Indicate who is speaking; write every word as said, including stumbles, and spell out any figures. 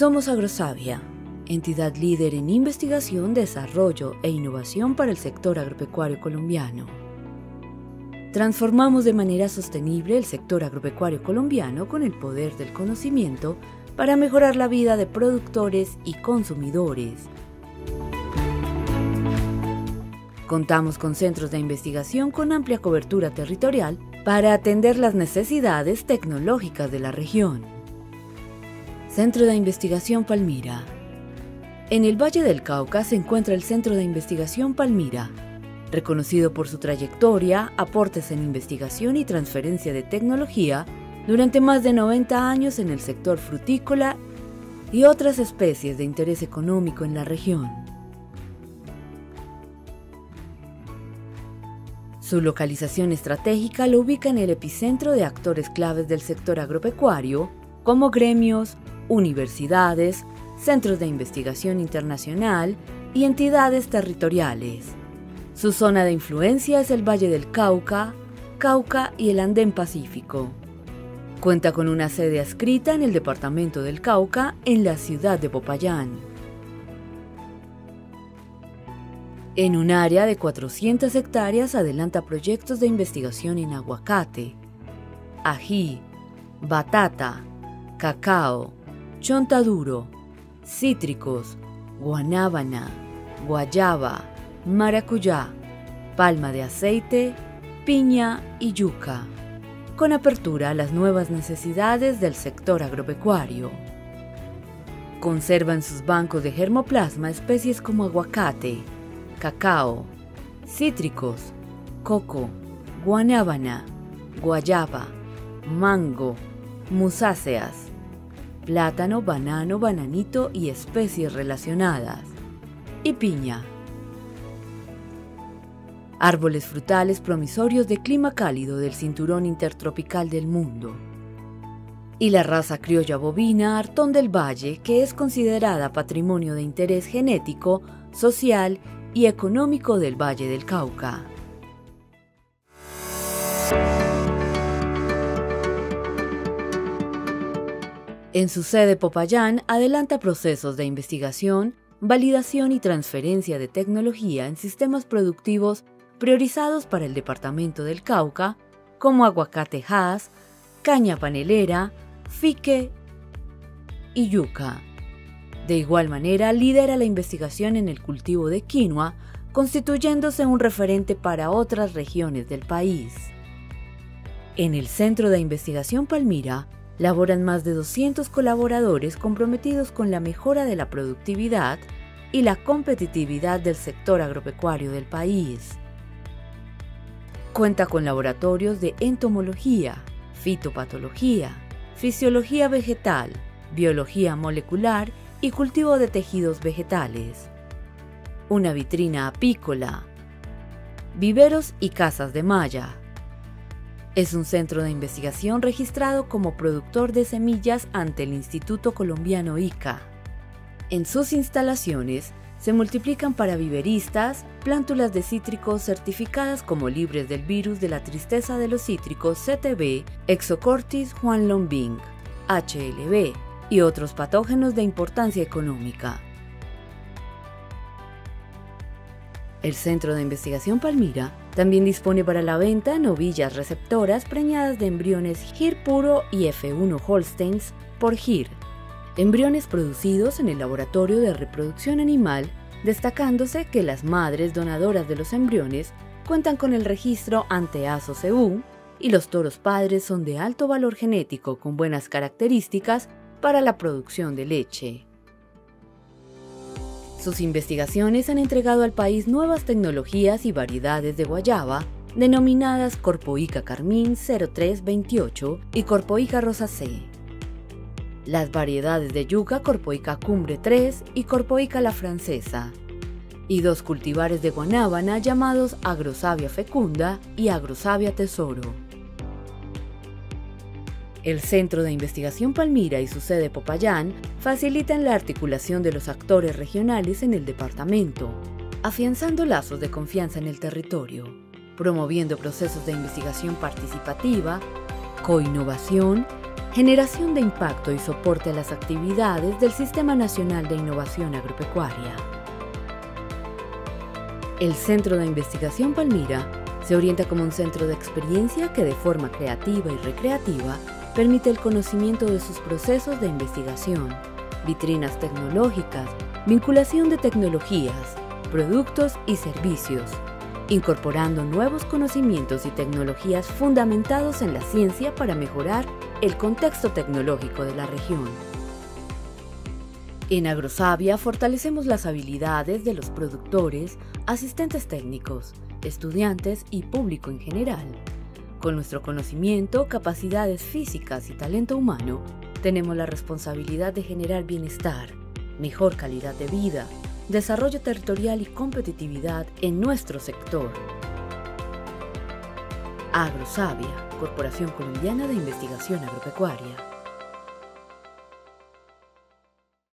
Speaker 1: Somos Agrosavia, entidad líder en investigación, desarrollo e innovación para el sector agropecuario colombiano. Transformamos de manera sostenible el sector agropecuario colombiano con el poder del conocimiento para mejorar la vida de productores y consumidores. Contamos con centros de investigación con amplia cobertura territorial para atender las necesidades tecnológicas de la región. Centro de Investigación Palmira. En el Valle del Cauca se encuentra el Centro de Investigación Palmira, reconocido por su trayectoria, aportes en investigación y transferencia de tecnología durante más de noventa años en el sector frutícola y otras especies de interés económico en la región. Su localización estratégica lo ubica en el epicentro de actores claves del sector agropecuario, como gremios, universidades, centros de investigación internacional y entidades territoriales. Su zona de influencia es el Valle del Cauca, Cauca y el Andén Pacífico. Cuenta con una sede adscrita en el departamento del Cauca, en la ciudad de Popayán. En un área de cuatrocientas hectáreas adelanta proyectos de investigación en aguacate, ají, batata, cacao, chontaduro, cítricos, guanábana, guayaba, maracuyá, palma de aceite, piña y yuca, con apertura a las nuevas necesidades del sector agropecuario. Conserva en sus bancos de germoplasma especies como aguacate, cacao, cítricos, coco, guanábana, guayaba, mango, musáceas, plátano, banano, bananito y especies relacionadas, y piña. Árboles frutales promisorios de clima cálido del cinturón intertropical del mundo. Y la raza criolla bovina Artón del Valle, que es considerada patrimonio de interés genético, social y económico del Valle del Cauca. En su sede Popayán adelanta procesos de investigación, validación y transferencia de tecnología en sistemas productivos priorizados para el departamento del Cauca, como aguacate Hass, caña panelera, fique y yuca. De igual manera, lidera la investigación en el cultivo de quinoa, constituyéndose un referente para otras regiones del país. En el Centro de Investigación Palmira, laboran más de doscientos colaboradores comprometidos con la mejora de la productividad y la competitividad del sector agropecuario del país. Cuenta con laboratorios de entomología, fitopatología, fisiología vegetal, biología molecular y cultivo de tejidos vegetales, una vitrina apícola, viveros y casas de malla. Es un centro de investigación registrado como productor de semillas ante el Instituto Colombiano I C A. En sus instalaciones se multiplican para viveristas plántulas de cítricos certificadas como libres del virus de la tristeza de los cítricos C T B, Exocortis huanglongbing, H L B y otros patógenos de importancia económica. El Centro de Investigación Palmira también dispone para la venta novillas receptoras preñadas de embriones G I R puro y F uno Holsteins por G I R, embriones producidos en el Laboratorio de Reproducción Animal, destacándose que las madres donadoras de los embriones cuentan con el registro ante A S O C U y los toros padres son de alto valor genético con buenas características para la producción de leche. Sus investigaciones han entregado al país nuevas tecnologías y variedades de guayaba, denominadas Corpoica Carmín cero tres veintiocho y Corpoica Rosacé. Las variedades de yuca Corpoica Cumbre tres y Corpoica la Francesa, y dos cultivares de guanábana llamados Agrosavia Fecunda y Agrosavia Tesoro. El Centro de Investigación Palmira y su sede Popayán facilitan la articulación de los actores regionales en el departamento, afianzando lazos de confianza en el territorio, promoviendo procesos de investigación participativa, coinnovación, Generación de impacto y soporte a las actividades del Sistema Nacional de Innovación Agropecuaria. El Centro de Investigación Palmira se orienta como un centro de experiencia que de forma creativa y recreativa permite el conocimiento de sus procesos de investigación, vitrinas tecnológicas, vinculación de tecnologías, productos y servicios, incorporando nuevos conocimientos y tecnologías fundamentados en la ciencia para mejorar el contexto tecnológico de la región. En Agrosavia fortalecemos las habilidades de los productores, asistentes técnicos, estudiantes y público en general. Con nuestro conocimiento, capacidades físicas y talento humano, tenemos la responsabilidad de generar bienestar, mejor calidad de vida, desarrollo territorial y competitividad en nuestro sector. Agrosavia, Corporación Colombiana de Investigación Agropecuaria.